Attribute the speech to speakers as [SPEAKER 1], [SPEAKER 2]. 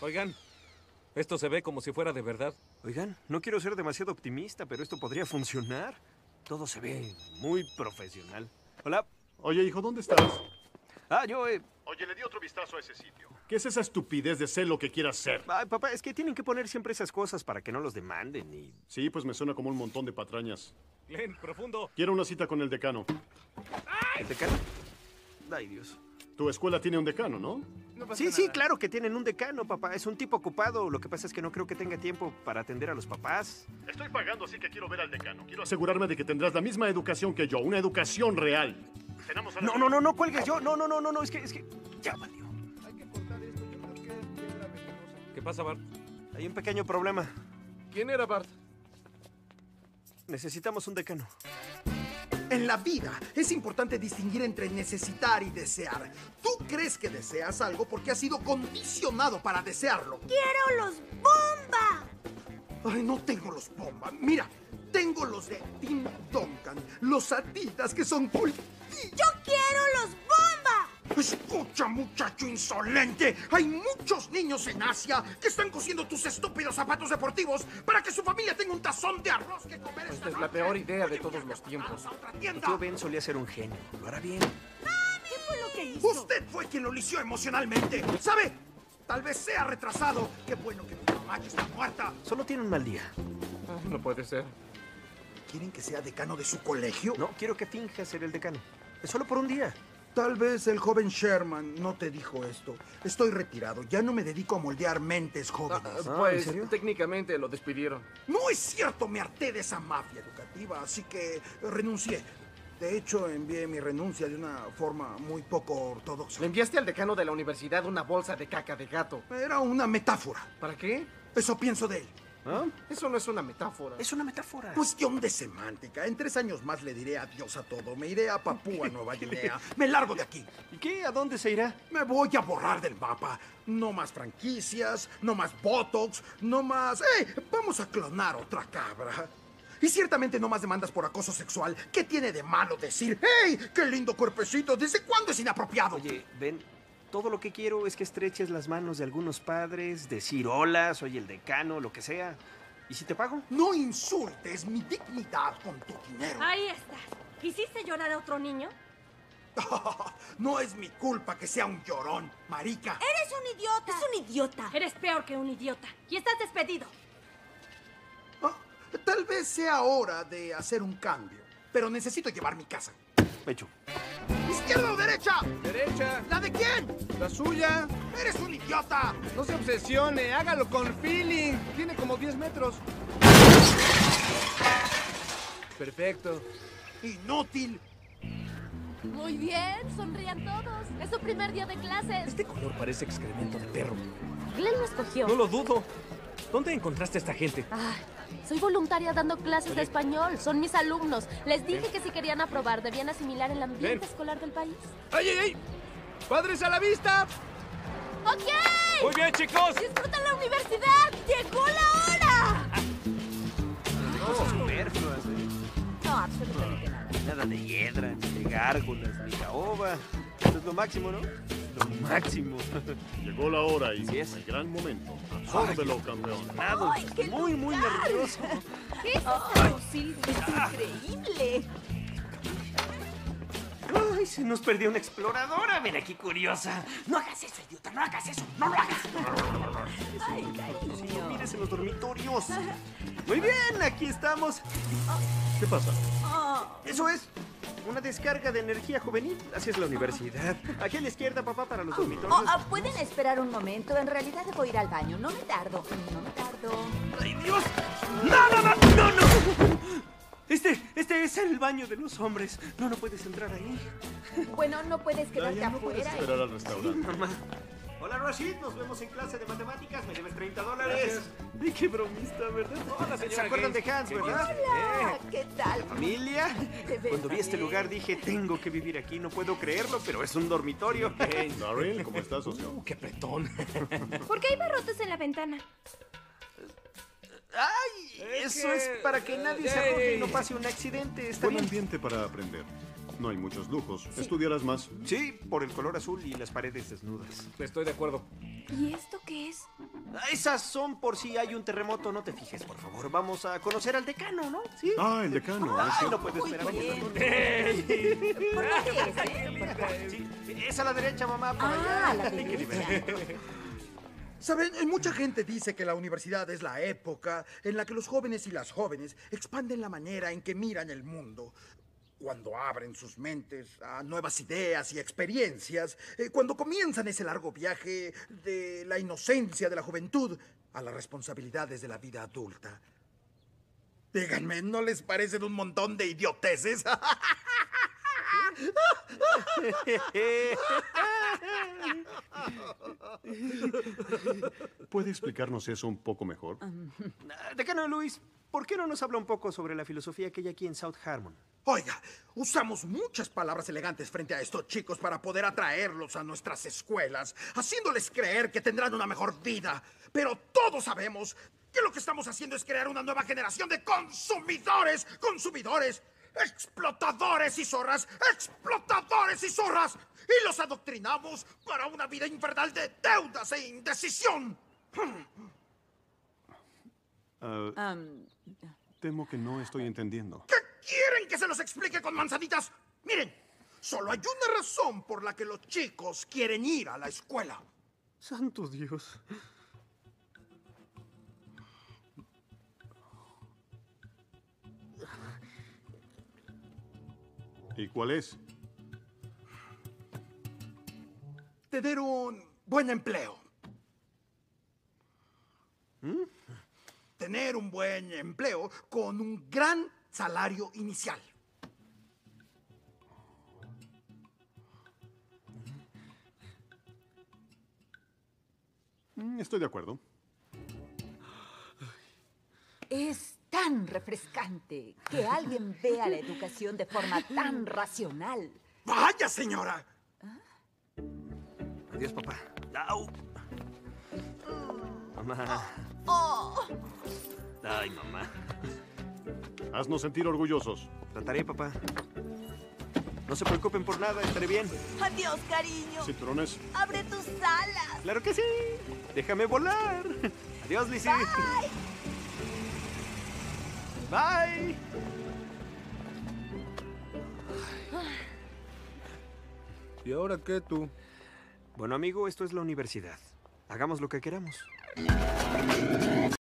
[SPEAKER 1] Oigan, esto se ve como si fuera de verdad.
[SPEAKER 2] Oigan, no quiero ser demasiado optimista, pero esto podría funcionar. Todo se ve muy profesional. Hola.
[SPEAKER 3] Oye, hijo, ¿dónde estás?
[SPEAKER 2] Yo,
[SPEAKER 3] Oye, le di otro vistazo a ese sitio. ¿Qué es esa estupidez de ser lo que quieras ser?
[SPEAKER 2] Ay, papá, es que tienen que poner siempre esas cosas para que no los demanden y...
[SPEAKER 3] Sí, pues me suena como un montón de patrañas.
[SPEAKER 1] Glenn, profundo.
[SPEAKER 3] Quiero una cita con el decano.
[SPEAKER 2] ¿El decano? Ay, Dios.
[SPEAKER 3] Tu escuela tiene un decano, ¿no?
[SPEAKER 2] Sí, claro que tienen un decano, papá. Es un tipo ocupado. Lo que pasa es que no creo que tenga tiempo para atender a los papás.
[SPEAKER 3] Estoy pagando, así que quiero ver al decano. Quiero asegurarme de que tendrás la misma educación que yo, una educación real. Tenemos a la...
[SPEAKER 2] No cuelgues yo. No, es que... Ya valió.
[SPEAKER 4] Hay que cortar esto, yo creo que es piedra venenosa.
[SPEAKER 1] ¿Qué pasa, Bart?
[SPEAKER 2] Hay un pequeño problema.
[SPEAKER 4] ¿Quién era Bart?
[SPEAKER 2] Necesitamos un decano.
[SPEAKER 5] En la vida es importante distinguir entre necesitar y desear. Tú crees que deseas algo porque has sido condicionado para desearlo.
[SPEAKER 6] ¡Quiero los bomba!
[SPEAKER 5] Ay, no tengo los bombas. Mira, tengo los de Tim Duncan, los Adidas que son cool.
[SPEAKER 6] ¡Yo quiero los bomba!
[SPEAKER 5] Escucha, muchacho insolente. Hay muchos niños en Asia que están cosiendo tus estúpidos zapatos deportivos para que su familia tenga un tazón de arroz que comer.
[SPEAKER 4] Esta es la peor idea de todos los tiempos.
[SPEAKER 2] El tío Ben solía ser un genio. Lo hará bien.
[SPEAKER 6] ¿Qué fue lo que hizo?
[SPEAKER 5] Usted fue quien lo lició emocionalmente. ¿Sabe? Tal vez sea retrasado. Qué bueno que mi mamá ya está muerta.
[SPEAKER 2] Solo tiene un mal día.
[SPEAKER 4] No puede ser.
[SPEAKER 5] ¿Quieren que sea decano de su colegio?
[SPEAKER 2] No, quiero que finja ser el decano. Es solo por un día.
[SPEAKER 5] Tal vez el joven Sherman no te dijo esto. Estoy retirado. Ya no me dedico a moldear mentes jóvenes.
[SPEAKER 2] ¿en
[SPEAKER 4] Pues
[SPEAKER 2] serio?
[SPEAKER 4] técnicamente lo despidieron.
[SPEAKER 5] No es cierto, me harté de esa mafia educativa, así que renuncié. De hecho, envié mi renuncia de una forma muy poco ortodoxa.
[SPEAKER 4] Le enviaste al decano de la universidad una bolsa de caca de gato.
[SPEAKER 5] Era una metáfora.
[SPEAKER 4] ¿Para qué?
[SPEAKER 5] Eso pienso de él.
[SPEAKER 2] ¿Ah?
[SPEAKER 4] Eso no es una metáfora.
[SPEAKER 2] Es una metáfora.
[SPEAKER 5] Cuestión de semántica. En 3 años más le diré adiós a todo. Me iré a Papúa Nueva Guinea. Me largo de aquí.
[SPEAKER 2] ¿Y qué? ¿A dónde se irá?
[SPEAKER 5] Me voy a borrar del mapa. No más franquicias, no más Botox, no más... ¡Ey! Vamos a clonar otra cabra. Y ciertamente no más demandas por acoso sexual. ¿Qué tiene de malo decir, ¡hey! ¡Qué lindo cuerpecito! ¿Desde cuándo es inapropiado?
[SPEAKER 2] Oye, Ben, todo lo que quiero es que estreches las manos de algunos padres, decir hola, soy el decano, lo que sea. ¿Y si te pago?
[SPEAKER 5] No insultes mi dignidad con tu dinero.
[SPEAKER 6] Ahí estás. ¿Hiciste llorar a otro niño?
[SPEAKER 5] No es mi culpa que sea un llorón, marica.
[SPEAKER 6] ¡Eres un idiota! ¡Es un idiota! Eres peor que un idiota. Y estás despedido.
[SPEAKER 5] Tal vez sea hora de hacer un cambio, pero necesito llevar mi casa.
[SPEAKER 2] Hecho.
[SPEAKER 5] ¿Izquierda o derecha?
[SPEAKER 4] ¡Derecha!
[SPEAKER 5] ¿La de quién?
[SPEAKER 4] ¡La suya!
[SPEAKER 5] ¡Eres un idiota!
[SPEAKER 4] No se obsesione, hágalo con feeling. Tiene como 10 metros. Perfecto.
[SPEAKER 5] Inútil.
[SPEAKER 7] Muy bien, sonrían todos. Es su primer día de clases.
[SPEAKER 1] Este color parece excremento de perro.
[SPEAKER 7] Glenn lo escogió.
[SPEAKER 1] No lo dudo. ¿Dónde encontraste a esta gente?
[SPEAKER 7] Ay, soy voluntaria dando clases de español. Son mis alumnos. Les dije que si querían aprobar debían asimilar el ambiente
[SPEAKER 1] Ven.
[SPEAKER 7] escolar del país.
[SPEAKER 4] ¡Ay, ay, ay! ¡Padres a la vista!
[SPEAKER 7] ¡Ok!
[SPEAKER 1] Muy bien, chicos.
[SPEAKER 7] ¡Disfrutan la universidad! ¡Llegó la hora!
[SPEAKER 2] Cosas superfluas,
[SPEAKER 7] No, absolutamente nada.
[SPEAKER 2] Nada de hiedra, ni de gárgolas, ni caoba. Esto es lo máximo, ¿no? Lo máximo.
[SPEAKER 3] Llegó la hora y
[SPEAKER 2] Así es.
[SPEAKER 3] el gran momento. Absórbelo, campeón.
[SPEAKER 2] Nada. Muy, muy nervioso.
[SPEAKER 6] ¿Qué es esto, Silvia? Es increíble.
[SPEAKER 2] Ay, se nos perdió una exploradora. Ven aquí, curiosa. No hagas eso, idiota. No hagas eso. No lo hagas.
[SPEAKER 6] Ay, cariño.
[SPEAKER 2] Mires en los dormitorios. Muy bien, aquí estamos.
[SPEAKER 3] ¿Qué pasa?
[SPEAKER 2] Eso es. Una descarga de energía juvenil. Así es la universidad. Aquí a la izquierda, papá, para los dormitorios.
[SPEAKER 6] ¿Pueden esperar un momento? En realidad debo ir al baño. No me tardo. No me tardo.
[SPEAKER 2] ¡Ay, Dios! ¡No! Este es el baño de los hombres. No puedes entrar ahí.
[SPEAKER 6] Bueno, no puedes quedarte
[SPEAKER 3] Diane, no puedes
[SPEAKER 6] afuera.
[SPEAKER 3] esperar al restaurante.
[SPEAKER 2] Mamá. Hola, Rashid. Nos vemos en clase de matemáticas. Me debes $30. Ay, qué bromista, ¿verdad?
[SPEAKER 1] Hola, señora
[SPEAKER 2] ¿Se acuerdan de
[SPEAKER 1] Gaines.
[SPEAKER 2] Hans,
[SPEAKER 1] Qué
[SPEAKER 2] verdad?
[SPEAKER 6] Hola, ¿qué tal?
[SPEAKER 2] ¿Familia?
[SPEAKER 6] ves
[SPEAKER 2] Cuando vi este
[SPEAKER 6] bien.
[SPEAKER 2] lugar dije, tengo que vivir aquí. No puedo creerlo, pero es un dormitorio.
[SPEAKER 3] Daryl, ¿cómo estás, socio?
[SPEAKER 1] ¡Qué pretón!
[SPEAKER 6] ¿Por qué hay barrotes en la ventana?
[SPEAKER 2] ¡Ay!
[SPEAKER 1] Es
[SPEAKER 2] Eso
[SPEAKER 1] que-
[SPEAKER 2] es para que nadie se arroje y no pase un accidente. Está
[SPEAKER 3] Buen
[SPEAKER 2] bien.
[SPEAKER 3] ambiente para aprender. No hay muchos lujos. Estudiarás más.
[SPEAKER 2] Sí, por el color azul y las paredes desnudas.
[SPEAKER 1] Estoy de acuerdo.
[SPEAKER 6] ¿Y esto qué es?
[SPEAKER 2] Esas son por si hay un terremoto, no te fijes, por favor. Vamos a conocer al decano, ¿no? Sí.
[SPEAKER 3] Ah, el decano.
[SPEAKER 2] Ay, no puedo esperar a que
[SPEAKER 6] ¿Por dónde es,
[SPEAKER 2] Sí, es a la derecha, mamá, por
[SPEAKER 6] Ah,
[SPEAKER 2] allá.
[SPEAKER 6] a la
[SPEAKER 2] Qué
[SPEAKER 6] derecha.
[SPEAKER 2] divertido.
[SPEAKER 5] Saben, mucha gente dice que la universidad es la época en la que los jóvenes y las jóvenes expanden la manera en que miran el mundo. Cuando abren sus mentes a nuevas ideas y experiencias, cuando comienzan ese largo viaje de la inocencia de la juventud a las responsabilidades de la vida adulta. Díganme, ¿no les parecen un montón de idioteces?
[SPEAKER 3] ¿Puede explicarnos eso un poco mejor?
[SPEAKER 2] Decano Luis, ¿por qué no nos habla un poco sobre la filosofía que hay aquí en South Harmon?
[SPEAKER 5] Oiga, usamos muchas palabras elegantes frente a estos chicos para poder atraerlos a nuestras escuelas, haciéndoles creer que tendrán una mejor vida. Pero todos sabemos que lo que estamos haciendo es crear una nueva generación de consumidores, explotadores y zorras, y los adoctrinamos para una vida infernal de deudas e indecisión.
[SPEAKER 3] Temo que no estoy entendiendo.
[SPEAKER 5] ¿Qué quieren que se los explique con manzanitas? Miren, solo hay una razón por la que los chicos quieren ir a la escuela.
[SPEAKER 2] Santo Dios.
[SPEAKER 3] ¿Y cuál es?
[SPEAKER 5] Tener un buen empleo. Tener un buen empleo con un gran salario inicial.
[SPEAKER 3] Estoy de acuerdo.
[SPEAKER 6] Es tan refrescante que alguien vea la educación de forma tan racional.
[SPEAKER 5] ¡Vaya, señora!
[SPEAKER 2] Adiós, papá. Au. Mamá. Ay, mamá.
[SPEAKER 3] Haznos sentir orgullosos.
[SPEAKER 2] Trataré, papá. No se preocupen por nada, estaré bien.
[SPEAKER 6] Adiós, cariño.
[SPEAKER 3] Cinturones.
[SPEAKER 6] Abre tus alas.
[SPEAKER 2] ¡Claro que sí! ¡Déjame volar! Adiós, Lizzie. Bye.
[SPEAKER 4] ¿Y ahora qué tú?
[SPEAKER 2] Bueno, amigo, esto es la universidad. Hagamos lo que queramos.